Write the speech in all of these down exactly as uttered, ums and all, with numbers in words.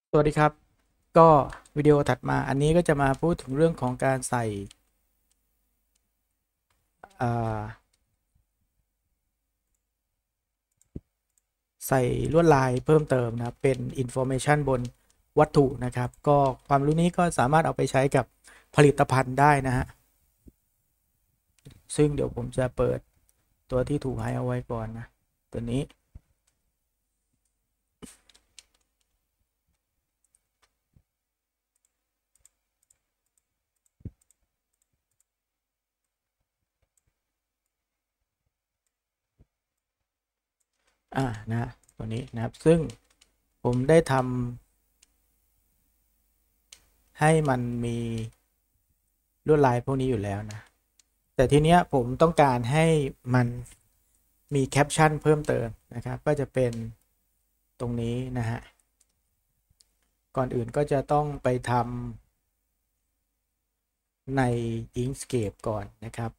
สวัสดีครับก็วิดีโอถัดมาอันนี้ก็จะมาพูดถึงเรื่องของการใส่อ่าใส่ลวดลายเพิ่มเติมนะครับเป็น information บนวัตถุนะครับก็ความรู้นี้ก็สามารถเอาไปใช้กับผลิตภัณฑ์ได้นะฮะซึ่งเดี๋ยวผมจะเปิดตัวที่ถูกให้เอาไว้ก่อนนะตัวนี้อ่านะตัวนี้นะครับซึ่งผมได้ทำให้มันมีลวดลายพวกนี้อยู่แล้วนะแต่ทีเนี้ยผมต้องการให้มันมีแคปชั่นเพิ่มเติมนะครับก็จะเป็นตรงนี้นะฮะก่อนอื่นก็จะต้องไปทำใน Inkscape ก่อนนะครับ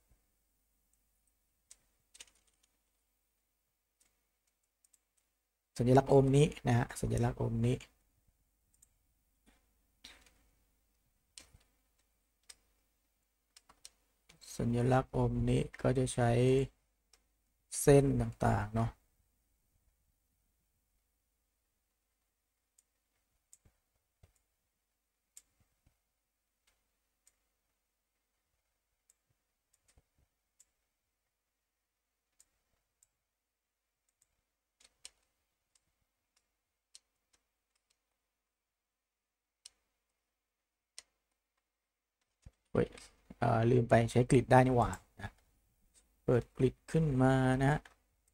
สัญลักษณ์โอมนี้นะฮะสัญลักษณ์โอมนี้สัญลักษณ์โอมนี้ก็จะใช้เส้นต่างๆเนาะเฮ้ยเอ่อลืมไปใช้กริดได้นี่หว่านะเปิดกริดขึ้นมานะฮะ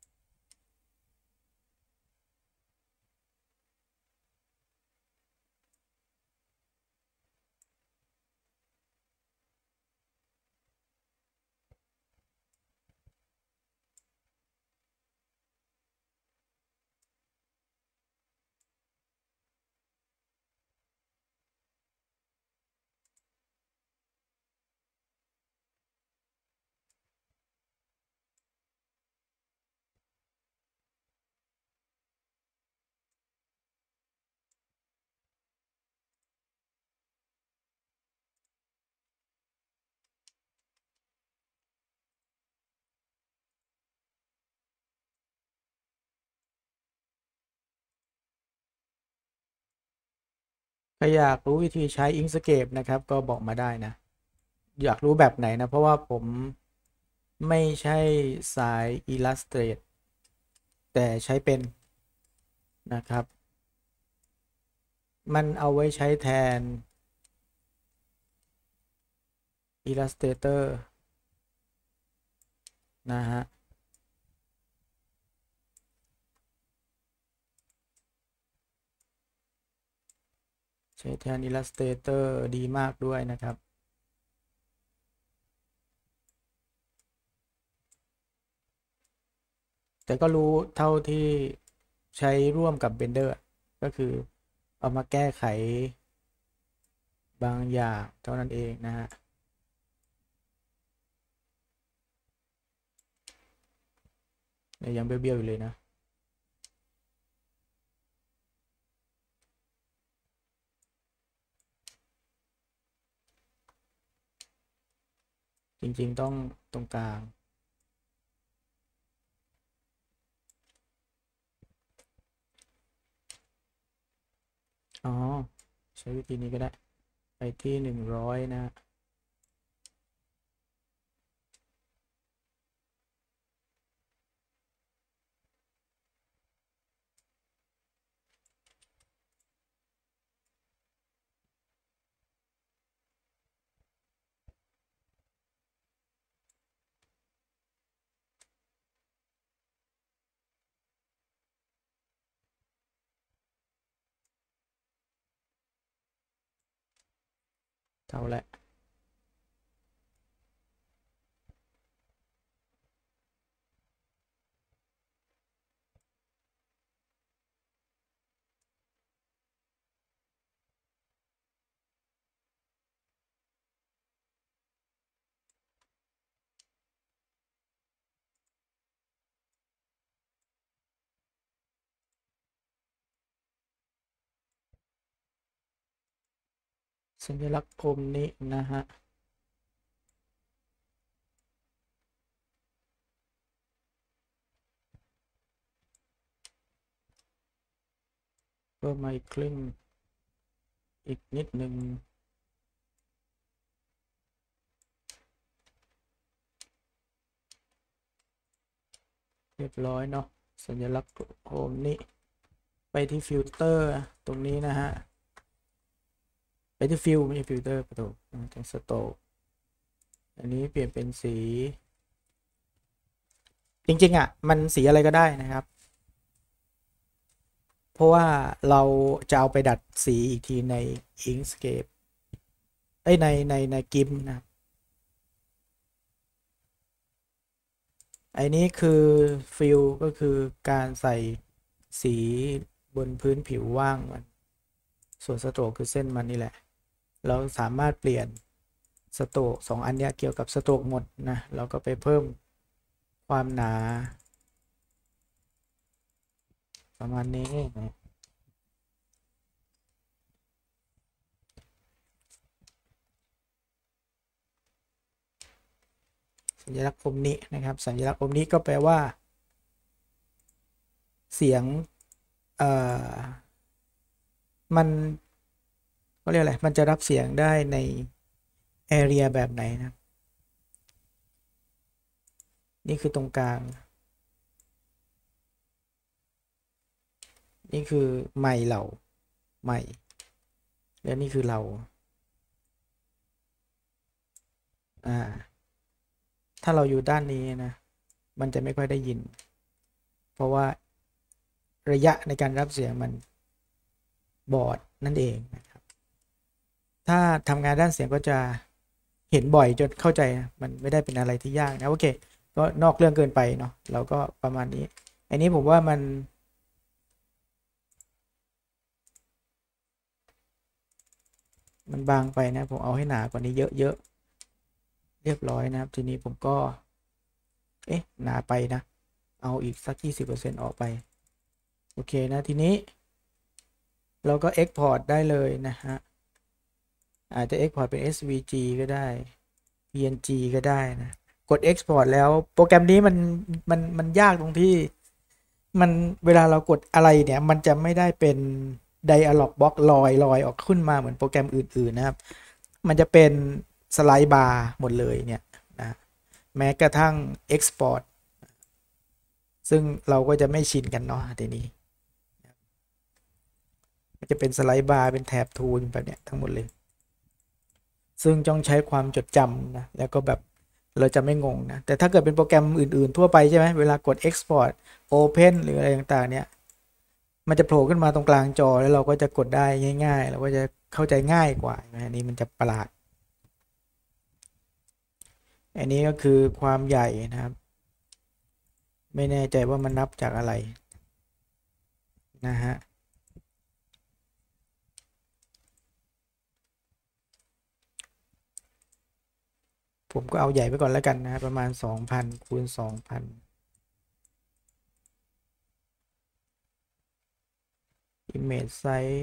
ถ้าอยากรู้วิธีใช้ Inkscape นะครับก็บอกมาได้นะอยากรู้แบบไหนนะเพราะว่าผมไม่ใช่สาย Illustrator แต่ใช้เป็นนะครับมันเอาไว้ใช้แทน Illustrator นะฮะใช้แทน Illustrator ดีมากด้วยนะครับแต่ก็รู้เท่าที่ใช้ร่วมกับ Blender ก็คือเอามาแก้ไขบางอย่างเท่านั้นเองนะฮะยังเบี้ยวๆอยู่เลยนะจริงๆต้องตรงกลางอ๋อใช้วิธีนี้ก็ได้ไปที่หนึ่งร้อยนะเท่าและสัญลักษณ์คมนี้นะฮะเพิ่มมาอีกครึ่งอีกนิดหนึ่งเรียบร้อยเนาะสัญลักษณ์โคมนี้ไปที่ฟิลเตอร์ตรงนี้นะฮะไปที่ฟิลไม่ใช่ฟิลเตอร์ประตูตรงสโตกอันนี้เปลี่ยนเป็นสีจริงๆอ่ะมันสีอะไรก็ได้นะครับเพราะว่าเราจะเอาไปดัดสีอีกทีใน Inkscape เอ้ยในในในกิมนะไอ้นี้คือฟิลก็คือการใส่สีบนพื้นผิวว่างมันส่วนสโตรกคือเส้นมันนี่แหละเราสามารถเปลี่ยนสโตรกสองอันเนี้ยเกี่ยวกับสโตรกหมดนะเราก็ไปเพิ่มความหนาประมาณนี้นะสัญลักษณ์คมนี้นะครับสัญลักษณ์คมนี้ก็แปลว่าเสียงเอ่อมันเขาเรียกอะไรมันจะรับเสียงได้ในแอเรียแบบไหนนะนี่คือตรงกลางนี่คือไมค์เราไมค์แล้วนี่คือเราอ่าถ้าเราอยู่ด้านนี้นะมันจะไม่ค่อยได้ยินเพราะว่าระยะในการรับเสียงมันบอดนั่นเองนะครับถ้าทำงานด้านเสียงก็จะเห็นบ่อยจนเข้าใจนะมันไม่ได้เป็นอะไรที่ยากนะโอเคก็นอกเรื่องเกินไปเนาะเราก็ประมาณนี้อันนี้ผมว่ามันมันบางไปนะผมเอาให้หนากว่านี้เยอะๆเรียบร้อยนะครับทีนี้ผมก็เอ๊ะหนาไปนะเอาอีกสัก ยี่สิบเปอร์เซ็นต์ ออกไปโอเคนะทีนี้เราก็ Export ได้เลยนะฮะอาจจะ Export เป็น เอส วี จี ก็ได้ พี เอ็น จี ก็ได้นะกด Export แล้วโปรแกรมนี้มันมันมันยากตรงที่มันเวลาเรากดอะไรเนี่ยมันจะไม่ได้เป็น Dialog Box ลอยลอยออกขึ้นมาเหมือนโปรแกรมอื่นๆนะครับมันจะเป็นสไลด์บาร์หมดเลยเนี่ยนะแม้กระทั่ง Export ซึ่งเราก็จะไม่ชินกันเนาะทีนี้มันจะเป็นสไลด์บาร์เป็นแถบทูลแบบเนี้ยทั้งหมดเลยซึ่งต้องใช้ความจดจำนะแล้วก็แบบเราจะไม่งงนะแต่ถ้าเกิดเป็นโปรแกรมอื่นๆทั่วไปใช่ไหมเวลากด Export Open หรืออะไรต่างๆเนี่ยมันจะโผล่ขึ้นมาตรงกลางจอแล้วเราก็จะกดได้ง่ายๆเราก็จะเข้าใจง่ายกว่าอันนี้มันจะประหลาดอันนี้ก็คือความใหญ่นะครับไม่แน่ใจว่ามันนับจากอะไรนะฮะผมก็เอาใหญ่ไปก่อนแล้วกันนะประมาณ สองพัน คูณ สองพัน Image Size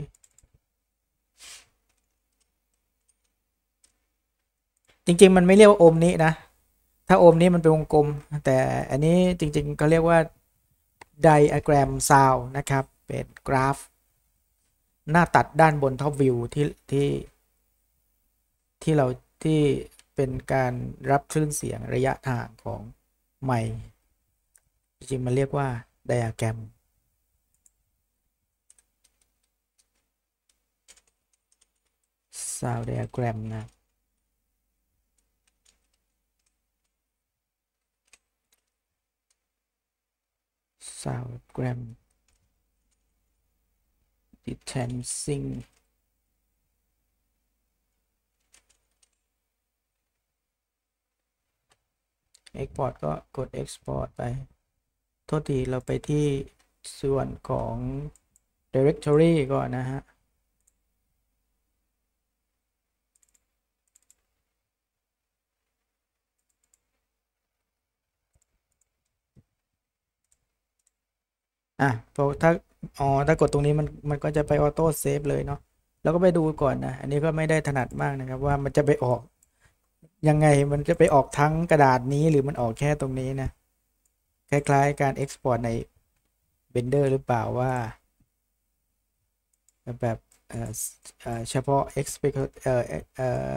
จริงๆมันไม่เรียกว่าโอมนี้นะถ้าโอมนี้มันเป็นวงกลมแต่อันนี้จริงๆเขาเรียกว่า Diagram Sound นะครับเป็นกราฟหน้าตัดด้านบนท็อปวิวที่ที่ที่เราที่เป็นการรับคลื่นเสียงระยะห่างของไมค์จริงๆมันเรียกว่า Diagram Sound Diagram นะ Soundgram Distancing Export ก็กด Export ไปโทษทีเราไปที่ส่วนของ Directory ก่อนนะฮะอ่ะพอถ้าอ๋อถ้ากดตรงนี้มันมันก็จะไปออโต้เซฟเลยเนาะเราก็ไปดูก่อนนะอันนี้ก็ไม่ได้ถนัดมากนะครับว่ามันจะไปออกยังไงมันจะไปออกทั้งกระดาษนี้หรือมันออกแค่ตรงนี้นะคล้ายๆการ Export ใน Blender หรือเปล่าว่าแบบเอ่อเอ่อเฉพาะ expect เอ่อเอ่อ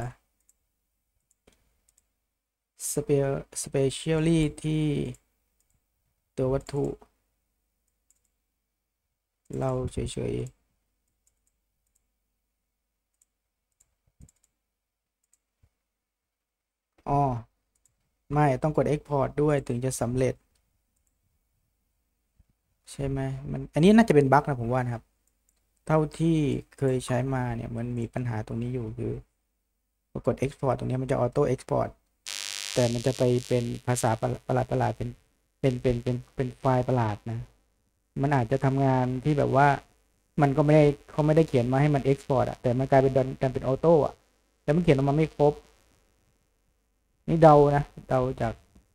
specially ที่ตัววัตถุเราเฉยๆอ๋อไม่ต้องกด Export ด้วยถึงจะสำเร็จใช่ไหมมันอันนี้น่าจะเป็นบั๊กนะผมว่านะครับเท่าที่เคยใช้มาเนี่ยมันมีปัญหาตรงนี้อยู่คือพอกด Export ตรงนี้มันจะออโต้ Export แต่มันจะไปเป็นภาษาประหลาดประหลาดเป็นเป็นเป็นเป็นเป็นไฟล์ประหลาดนะมันอาจจะทำงานที่แบบว่ามันก็ไม่ได้เขาไม่ได้เขียนมาให้มัน Export อะแต่มันกลายเป็นการเป็นออโต้อะแล้วมันเขียนออกมาไม่ครบนี่เดานะเดาจาก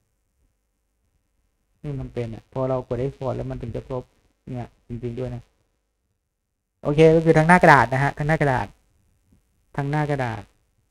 นี่มันเป็นอ่ะพอเรากด Export แล้วมันถึงจะครบเนี่ยจริงๆด้วยนะโอเคก็คือทั้งหน้ากระดาษนะฮะทั้งหน้ากระดาษทั้งหน้ากระดาษ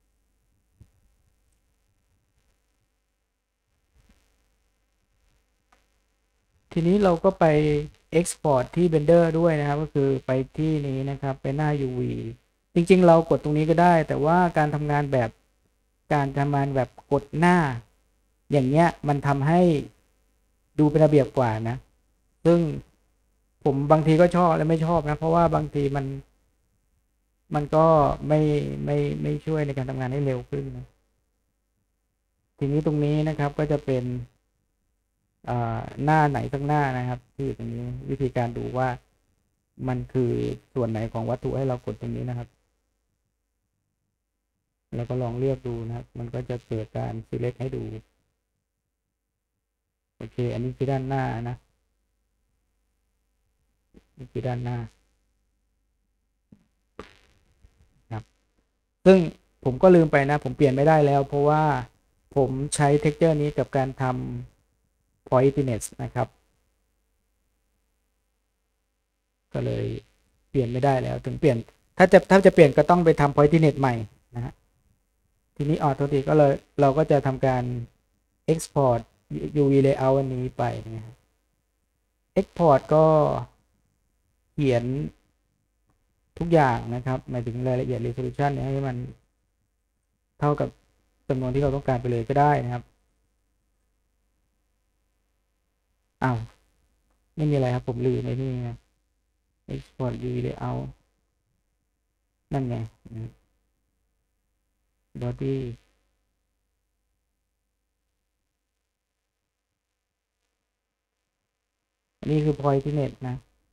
ทีนี้เราก็ไป Export ที่ Blender ด้วยนะครับก็คือไปที่นี้นะครับไปหน้า ยู วี จริงๆเรากดตรงนี้ก็ได้แต่ว่าการทำงานแบบการทำงานแบบกดหน้าอย่างเงี้ยมันทำให้ดูเป็นระเบียบกว่านะซึ่งผมบางทีก็ชอบและไม่ชอบนะเพราะว่าบางทีมันมันก็ไม่ไม่ไม่ช่วยในการทำงานให้เร็วขึ้นนะทีนี้ตรงนี้นะครับก็จะเป็นหน้าไหนสักหน้านะครับที่ตรงนี้วิธีการดูว่ามันคือส่วนไหนของวัตถุให้เรากดตรงนี้นะครับแล้วก็ลองเลือกดูนะครับมันก็จะเกิดการ select ให้ดูโอเคอันนี้คือด้านหน้านะนี่คือด้านหน้าครับซึ่งผมก็ลืมไปนะผมเปลี่ยนไม่ได้แล้วเพราะว่าผมใช้ texture นี้กับการทำ pointiness นะครับก็เลยเปลี่ยนไม่ได้แล้วถึงเปลี่ยนถ้าจะถ้าจะเปลี่ยนก็ต้องไปทำ pointiness ใหม่นะฮะทีนี้ออโททีก็เลยเราก็จะทำการ export ยู วี layout อันนี้ไปนะ export ก็เขียนทุกอย่างนะครับหมายถึงรายละเอียด resolution เนี่ยให้มันเท่ากับจำนวนที่เราต้องการไปเลยก็ได้นะครับอ้าวไม่มีอะไรครับผมลืมไอ้นี่นะ export ยู วี layout นั่นไง body อันนี้คือ pointiness นะ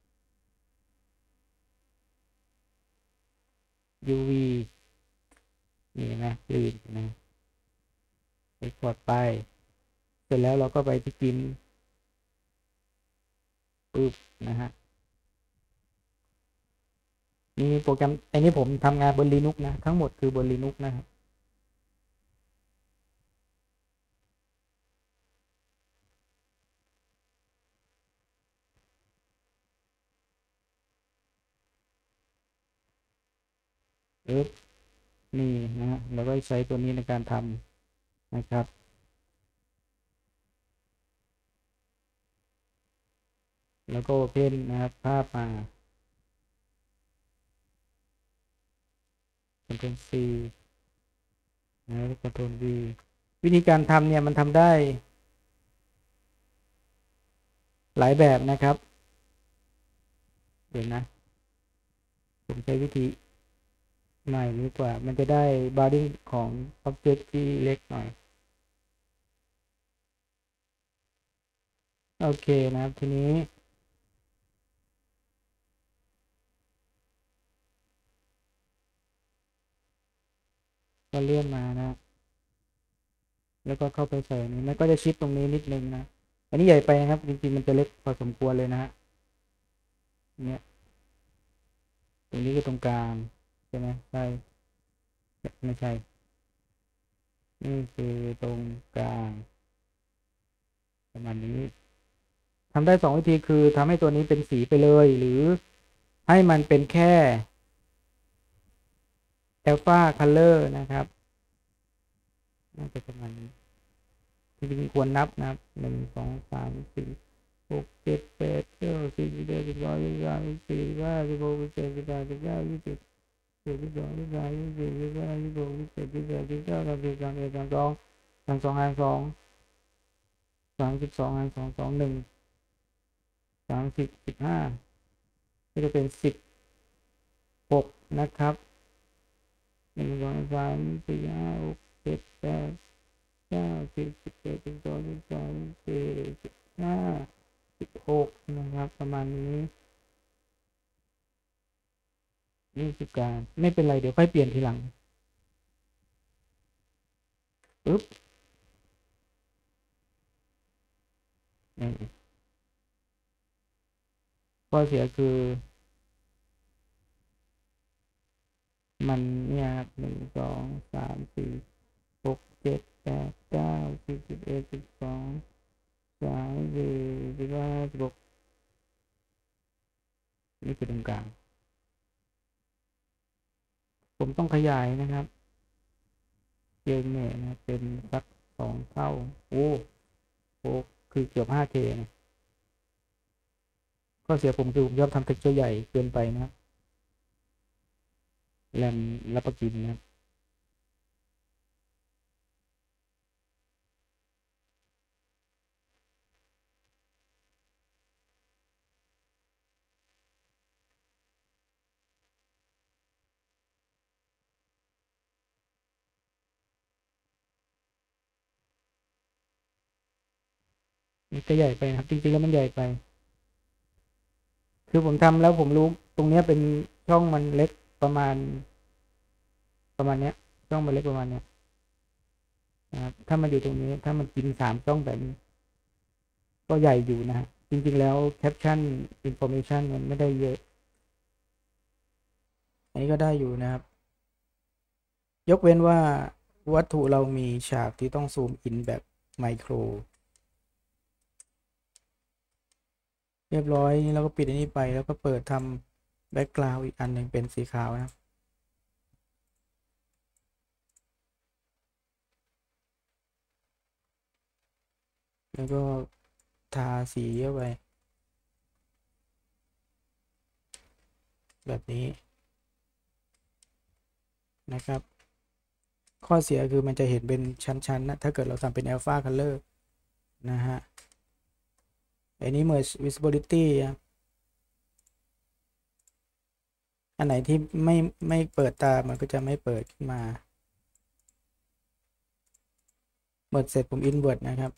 ยู วี นี่นะลืมนะ export ไปเสร็จแล้วเราก็ไปที่พิมพ์ปึ๊บนะฮะนี่โปรแกรมไอ้นี่ผมทำงานบน Linux นะทั้งหมดคือบน Linux นะครับเออนี่นะฮะเราก็ใช้ตัวนี้ในการทำนะครับแล้วก็เพนนะครับภาพมา Ctrl C แล้ว Ctrl V วิธีการทำเนี่ยมันทำได้หลายแบบนะครับเดี๋ยวนะผมใช้วิธีหน่อยดีกว่ามันจะได้ bounding ของ object ที่เล็กหน่อยโอเคนะครับทีนี้ก็เลื่อนมานะแล้วก็เข้าไปใส่นี้มันก็จะชิดตรงนี้นิดนึงนะอันนี้ใหญ่ไปนะครับจริงๆมันจะเล็กพอสมควรเลยนะฮะเนี่ยตรงนี้ก็ตรงกลางใช่ไหมใช่ไม่ใช่นี่คือตรงกลางประมาณนี้ทำได้สองวิธีคือทำให้ตัวนี้เป็นสีไปเลยหรือให้มันเป็นแค่ alpha color นะครับน่าจะประมาณนี้จริงๆควรนับนะครับหนึ่งสองสามสี่หกเจ็ดแปดเก้าสิบสิบเอ็ดสิบสองสิบสามสิบสี่สิบห้าสิบหกสิบเจ็ดสิบแปดสิบเก้ายี่สิบสิบสิบสองสิบสามสิบสี่สิบห้าสิบหกสิบเจ็ดสิบแปดสิบเก้าสามสิบสามเอ็ดสามสองสามสองสามสองสามสิบสองสามสองสองหนึ่งสามสิบสิบห้าก็จะเป็นสิบหกนะครับหนึ่งสองสามสี่ห้าหกเจ็ดแปดเก้าสิบสิบเอ็ดสิบสองสิบสามสิบสี่สิบห้าสิบหกนะครับประมาณนี้นี่คือการไม่เป็นไรเดี๋ยวค่อยเปลี่ยนทีหลังปึ๊บข้อเสียคือมันเนี่ยหนึ่งสองสามสี่หกเจ็ดแปดเก้าสิบสิบเอ็ดสิบสองสามสี่สิบห้าสิบหกนี่คือตรงกลางผมต้องขยายนะครับเกณฑ์เนี่ยนะเป็นสักสองเท่าโอ้โหคือเกือบ ห้าเค นะข้อเสียผมคือผมชอบทำเท็กเจอร์ใหญ่เกินไปนะครับแรมรับประกินนะครับนี่ก็ใหญ่ไปนะครับจริงๆแล้วมันใหญ่ไปคือผมทำแล้วผมรู้ตรงนี้เป็นช่องมันเล็กประมาณประมาณเนี้ยช่องมันเล็กประมาณเนี้ยนะครับถ้ามันอยู่ตรงนี้ถ้ามันกินสามช่องแบบนี้ก็ใหญ่อยู่นะฮะจริงๆแล้วแคปชั่นอินโฟเมชันมันไม่ได้เยอะอันนี้ก็ได้อยู่นะครับยกเว้นว่าวัตถุเรามีฉากที่ต้องซูมอินแบบไมโครเรียบร้อยนี่เราก็ปิดอันนี้ไปแล้วก็เปิดทำแบ็กกราวด์อีกอันหนึ่งเป็นสีขาวนะแล้วก็ทาสีเข้าไปแบบนี้นะครับข้อเสียคือมันจะเห็นเป็นชั้นๆนะถ้าเกิดเราทำเป็น Alpha Color นะฮะอันนี้ Merge Visibility อันไหนที่ไม่ไม่เปิดตามันก็จะไม่เปิดขึ้นมาเปิดเสร็จผม Invert นะครับ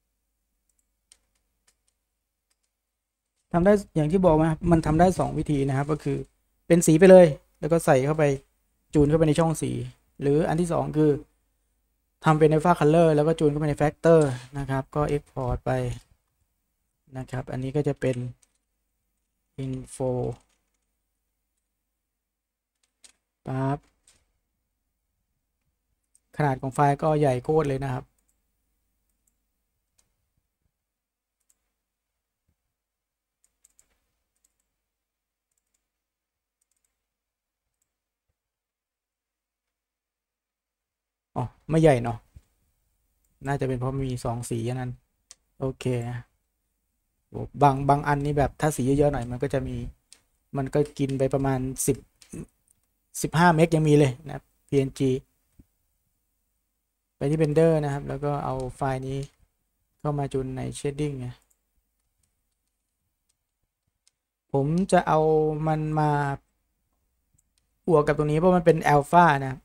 ทำได้อย่างที่บอกมามันทำได้สองวิธีนะครับก็คือเป็นสีไปเลยแล้วก็ใส่เข้าไปจูนเข้าไปในช่องสีหรืออันที่สองคือทำเป็น Alpha Color แล้วก็จูนเข้าไปใน Factor นะครับก็ Export ไปนะครับอันนี้ก็จะเป็น Info ปั๊บขนาดของไฟล์ก็ใหญ่โคตรเลยนะครับอ๋อไม่ใหญ่เนาะน่าจะเป็นเพราะมีสองสีนั้นโอเคบางบางอันนี้แบบถ้าสีเยอะๆหน่อยมันก็จะมีมันก็กินไปประมาณสิบ สิบห้าเมกยังมีเลยนะครับ พี เอ็น จี ไปที่ Blender นะครับแล้วก็เอาไฟล์นี้เข้ามาจูนใน Shading นะผมจะเอามันมาบวกกับตรงนี้เพราะมันเป็น Alpha นะ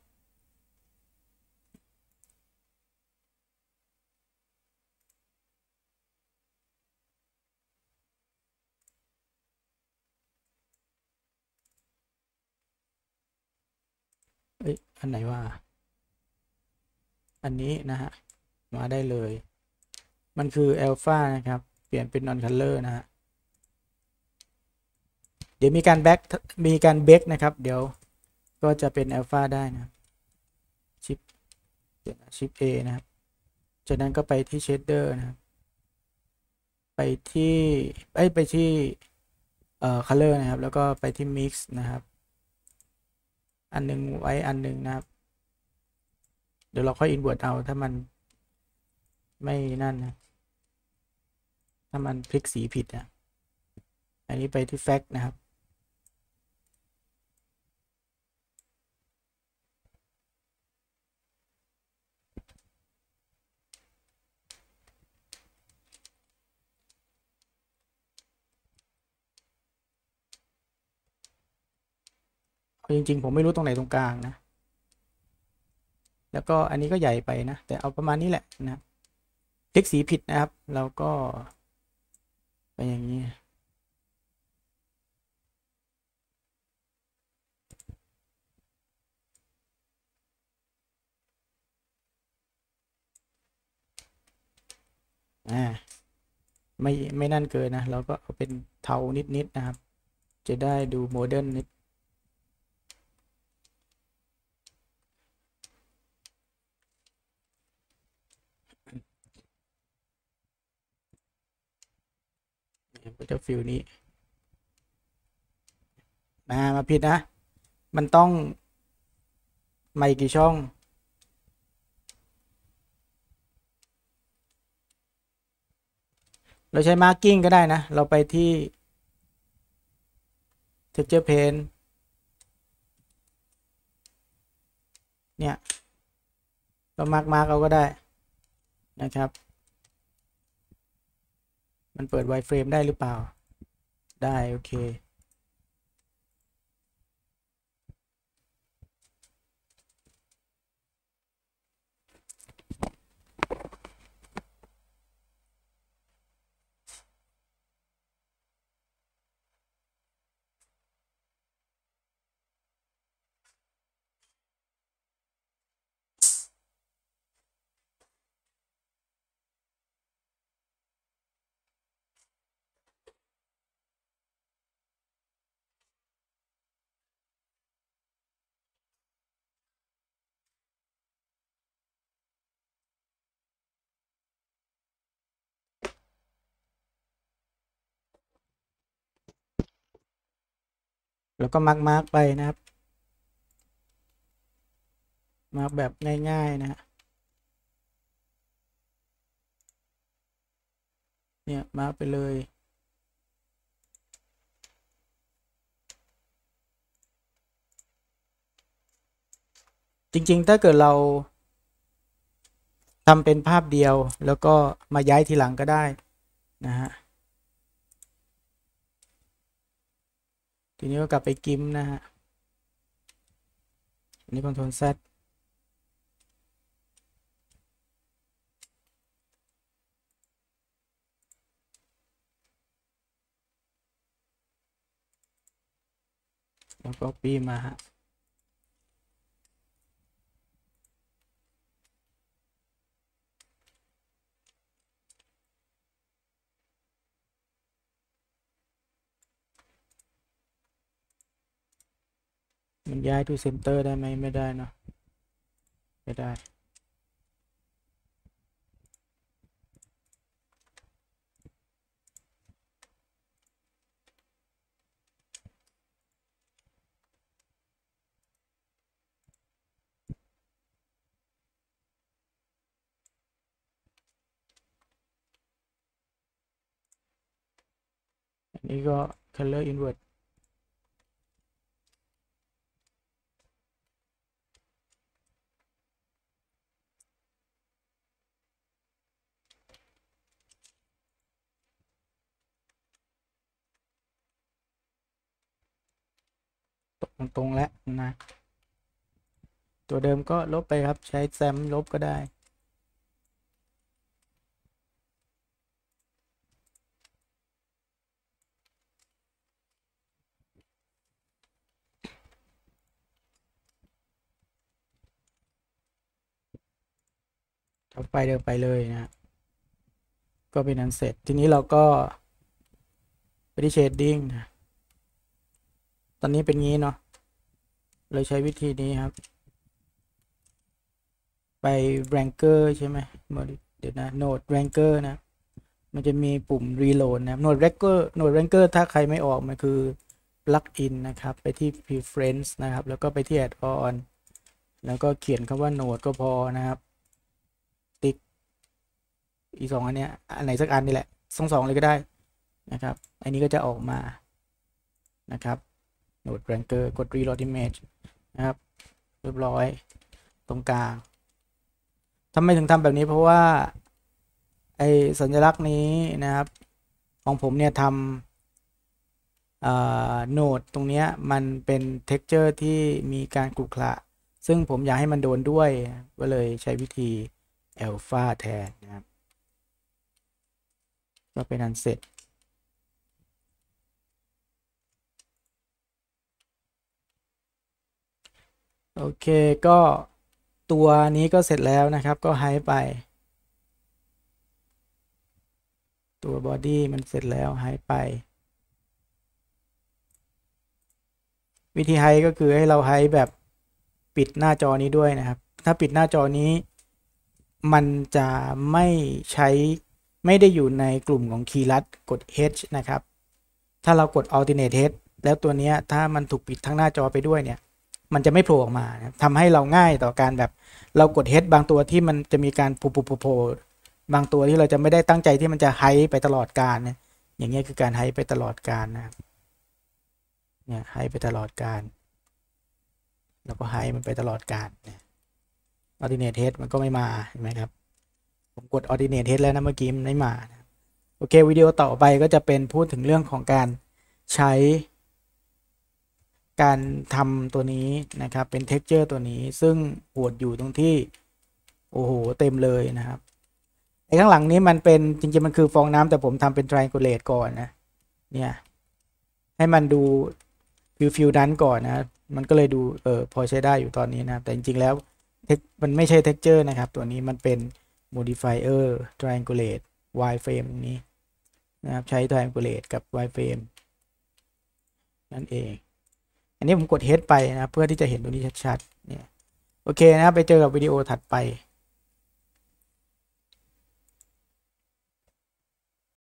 เอ้ยอันไหนว่าอันนี้นะฮะมาได้เลยมันคือ Alpha นะครับเปลี่ยนเป็น Non Color นะฮะเดี๋ยวมีการแบ็กมีการเบกนะครับเดี๋ยวก็จะเป็น Alpha ได้นะชิปชิป A นะครับจากนั้นก็ไปที่ Shader นะครับไปที่ไปไปที่เอ่อ Color นะครับแล้วก็ไปที่ Mix นะครับอันนึงไว้อันนึงนะครับเดี๋ยวเราค่อย invert เอาถ้ามันไม่นั่นนะถ้ามันพลิกสีผิดนะอันนี้ไปที่ fact นะครับจริงๆผมไม่รู้ตรงไหนตรงกลางนะแล้วก็อันนี้ก็ใหญ่ไปนะแต่เอาประมาณนี้แหละนะพลิกสีผิดนะครับเราก็ไปอย่างนี้อ่าไม่ไม่นั่นเกินนะเราก็เอาเป็นเทานิดๆนะครับจะได้ดูโมเดิร์นนิดก็จะฟิลนี้มามาผิดนะมันต้องมาอีกกี่ช่องเราใช้ marking ก็ได้นะเราไปที่ texture pane เนี่ยเรามาร์กมาร์กเอาก็ได้นะครับมันเปิด wireframe ได้หรือเปล่าได้โอเคแล้วก็มาร์กมาร์กไปนะครับมาร์กแบบง่ายๆนะเนี่ยมาร์กไปเลยจริงๆถ้าเกิดเราทำเป็นภาพเดียวแล้วก็มาย้ายทีหลังก็ได้นะฮะทีนี้ก็กลับไปกิมนะฮะอันนี้ Ctrl Z แล้วก็ copy มาฮะมันย้าย to center ได้ไหมไม่ได้เนาะไม่ได้อันนี้ก็ color invert ตกตรงๆแล้วนะตัวเดิมก็ลบไปครับใช้แซมลบก็ได้เอาไปเดิมไปเลยนะก็เป็นอันเสร็จทีนี้เราก็ไปที่ shading นะตอนนี้เป็นงี้เนาะเลยใช้วิธีนี้ครับไป ranker ใช่ไหมเดี๋ยวนะ node ranker นะมันจะมีปุ่ม reload นะ node ranker node ranker ถ้าใครไม่ออกมันคือ plugin นะครับไปที่ preference นะครับแล้วก็ไปที่ add-on แล้วก็เขียนคำว่า node ก็พอนะครับติ๊กอีสองอันเนี้ยอันไหนสักอันนี่แหละสองสองเลยก็ได้นะครับอันนี้ก็จะออกมานะครับ node ranker กด reload image นะครับเรียบร้อยตรงกลางทำไมถึงทำแบบนี้เพราะว่าไอสัญลักษณ์นี้นะครับของผมเนี่ยทำโน้ตตรงนี้มันเป็น texture ที่มีการกรุขระซึ่งผมอยากให้มันโดนด้วยก็เลยใช้วิธี alpha แทนนะครับก็เป็นอันเสร็จโอเคก็ตัวนี้ก็เสร็จแล้วนะครับก็ไฮไปตัวบอดี้มันเสร็จแล้วไฮไปวิธีไฮก็คือให้เราไฮแบบปิดหน้าจอนี้ด้วยนะครับถ้าปิดหน้าจอนี้มันจะไม่ใช้ไม่ได้อยู่ในกลุ่มของคีย์ลัดกด H นะครับถ้าเรากด alternate H แล้วตัวนี้ถ้ามันถูกปิดทั้งหน้าจอไปด้วยเนี่ยมันจะไม่โผล่ออกมานะทำให้เราง่ายต่อการแบบเรากด H บางตัวที่มันจะมีการโผล่บางตัวที่เราจะไม่ได้ตั้งใจที่มันจะไฮไปตลอดการเนี่ยอย่างเงี้ยคือการไฮไปตลอดการนะครับเนี่ยไฮไปตลอดการแล้วก็ไฮมันไปตลอดการเนี่ย alternate head มันก็ไม่มาเห็นไหมครับผมกด alternate head แล้วนะเมื่อกี้มันไม่มานะโอเควิดีโอต่อไปก็จะเป็นพูดถึงเรื่องของการใช้การทำตัวนี้นะครับเป็น texture ตัวนี้ซึ่งปวดอยู่ตรงที่โอ้โหเต็มเลยนะครับไอ้ข้างหลังนี้มันเป็นจริงๆมันคือฟองน้ำแต่ผมทำเป็น triangulate ก่อนนะเนี่ยให้มันดูฟิวฟิวนั้นก่อนนะมันก็เลยดูเออพอใช้ได้อยู่ตอนนี้นะแต่จริงๆแล้วมันไม่ใช่ texture นะครับตัวนี้มันเป็น modifier triangulate wireframe ตรงนี้นะครับใช้ triangulate กับ wireframe นั่นเองอันนี้ผมกด H ไปนะเพื่อที่จะเห็นตัวนี้ชัดๆเนี่ยโอเคนะครับไปเจอกับวิดีโอถัดไป